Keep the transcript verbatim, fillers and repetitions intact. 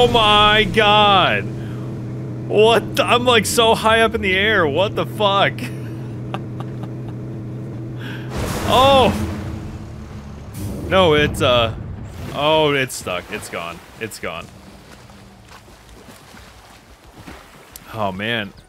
Oh my god! What? The, I'm like so high up in the air. What the fuck? Oh! No, it's uh. Oh, it's stuck. It's gone. It's gone. Oh man.